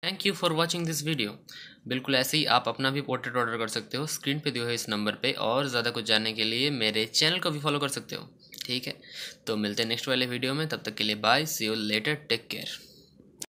Thank you for watching this video. बिल्कुल ऐसे ही आप अपना भी पोर्ट्रेट ऑर्डर कर सकते हो, स्क्रीन पे दिए हुए इस नंबर पे। और ज़्यादा कुछ जानने के लिए मेरे चैनल को भी फॉलो कर सकते हो। ठीक है, तो मिलते हैं नेक्स्ट वाले वीडियो में। तब तक के लिए bye, see you later, take care.